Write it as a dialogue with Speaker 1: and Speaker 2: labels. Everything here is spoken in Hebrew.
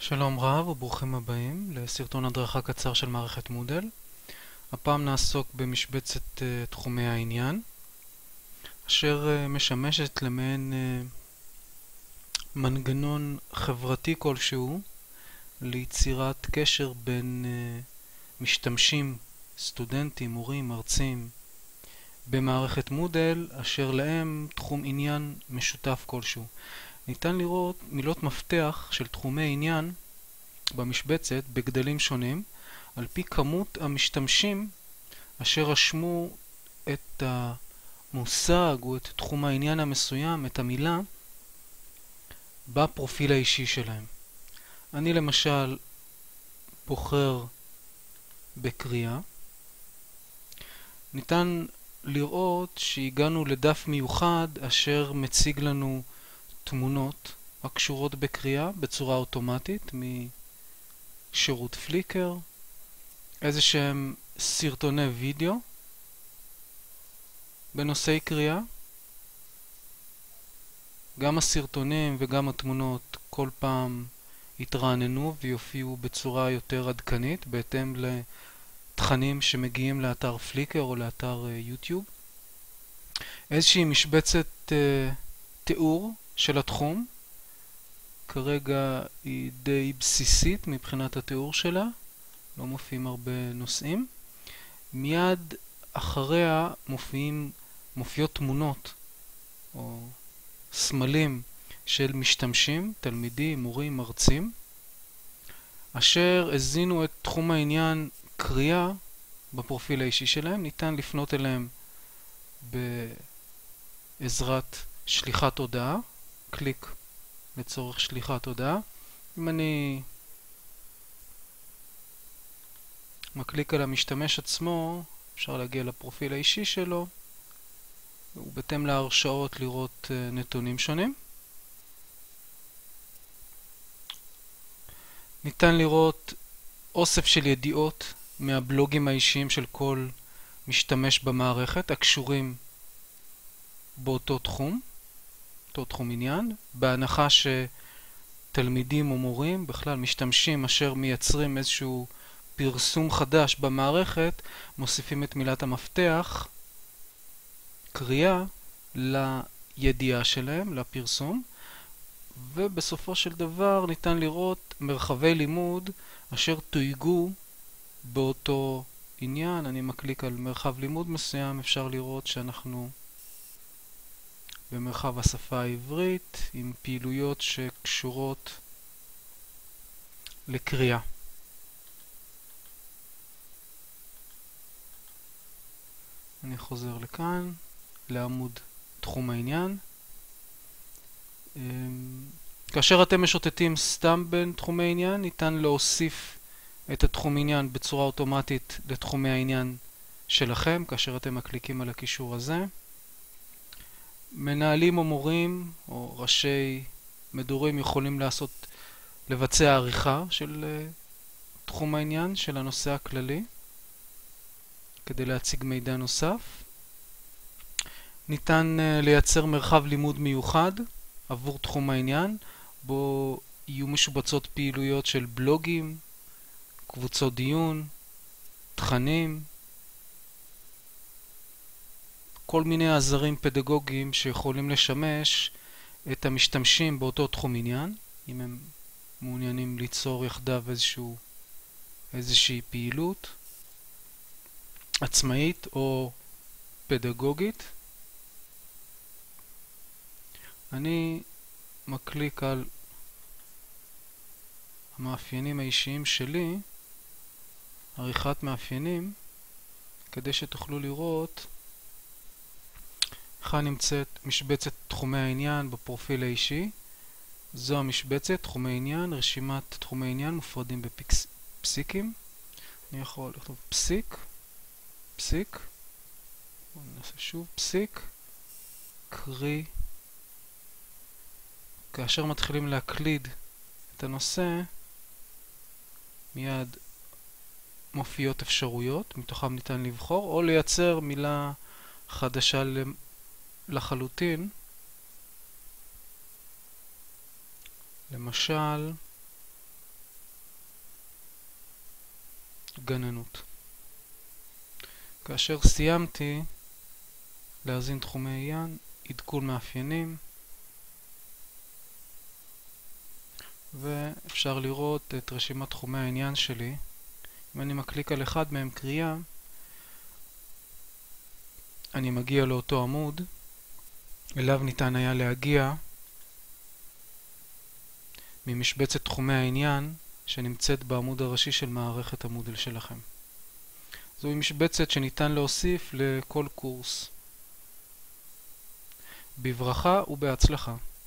Speaker 1: שלום רב וברוכים הבאים לסרטון הדרכה קצר של מערכת מודל. הפעם נעסוק במשבצת תחומי העניין, אשר משמשת למעין מנגנון חברתי כלשהו ליצירת קשר בין משתמשים, סטודנטים, מורים, מרצים במערכת מודל, אשר להם תחום עניין משותף כלשהו. ניתן לראות מילות מפתח של תחומי עניין במשבצת בגדלים שונים על פי כמות המשתמשים אשר רשמו את המושג או את תחום העניין המסוים, את המילה, בפרופיל האישי שלהם. אני למשל בוחר בקריאה. ניתן לראות שהגענו לדף מיוחד אשר מציג לנו תמונות הקשורות בקריאה בצורה אוטומטית משירות פליקר, איזה שהם סרטוני וידאו בנושאי קריאה. גם הסרטונים וגם התמונות כל פעם יתרעננו ויופיעו בצורה יותר עדכנית בהתאם לתכנים שמגיעים לאתר פליקר או לאתר יוטיוב. איזושהי משבצת תיאור של התחום, כרגע היא די בסיסית מבחינת התיאור שלה, לא מופיעים הרבה נושאים. מיד אחריה מופיעות תמונות או סמלים של משתמשים, תלמידים, מורים, מרצים, אשר הזינו את תחום העניין קריאה בפרופיל האישי שלהם. ניתן לפנות אליהם בעזרת שליחת הודעה, קליק לצורך שליחת הודעה. אם אני מקליק על המשתמש עצמו, אפשר להגיע לפרופיל האישי שלו, ובהתאם להרשאות לראות נתונים שונים. ניתן לראות אוסף של ידיעות מהבלוגים האישיים של כל משתמש במערכת, הקשורים באותו תחום, אותו תחום עניין, בהנחה שתלמידים או מורים, בכלל משתמשים אשר מייצרים איזשהו פרסום חדש במערכת, מוסיפים את מילת המפתח קריאה לידיעה שלהם, לפרסום, ובסופו של דבר ניתן לראות מרחבי לימוד אשר תויגו באותו עניין. אני מקליק על מרחב לימוד מסוים, אפשר לראות שאנחנו במרחב השפה העברית עם פעילויות שקשורות לקריאה. אני חוזר לכאן, לעמוד תחום העניין. כאשר אתם משוטטים סתם בין תחומי עניין, ניתן להוסיף את התחום עניין בצורה אוטומטית לתחומי העניין שלכם, כאשר אתם מקליקים על הקישור הזה. מנהלים או מורים או ראשי מדורים יכולים לבצע עריכה של תחום העניין של הנושא הכללי כדי להציג מידע נוסף. ניתן לייצר מרחב לימוד מיוחד עבור תחום העניין, בו יהיו משובצות פעילויות של בלוגים, קבוצות דיון, תכנים, כל מיני עזרים פדגוגיים שיכולים לשמש את המשתמשים באותו תחום עניין, אם הם מעוניינים ליצור יחדיו איזושהי פעילות עצמאית או פדגוגית. אני מקליק על המאפיינים האישיים שלי, עריכת מאפיינים, כדי שתוכלו לראות כאן נמצאת משבצת תחומי העניין בפרופיל האישי. זו המשבצת, תחומי עניין, רשימת תחומי עניין מופרדים בפסיקים. אני יכול לכתוב פסיק, פסיק, נעשה שוב פסיק, קרי. כאשר מתחילים להקליד את הנושא, מיד מופיעות אפשרויות, מתוכם ניתן לבחור או לייצר מילה חדשה לחלוטין. למשל, גננות. כאשר סיימתי להזין תחומי עניין, עדכון מאפיינים, ואפשר לראות את רשימת תחומי העניין שלי. אם אני מקליק על אחד מהם קריאה, אני מגיע לאותו עמוד, אליו ניתן היה להגיע ממשבצת תחומי העניין שנמצאת בעמוד הראשי של מערכת המודל שלכם. זוהי משבצת שניתן להוסיף לכל קורס. בברכה ובהצלחה.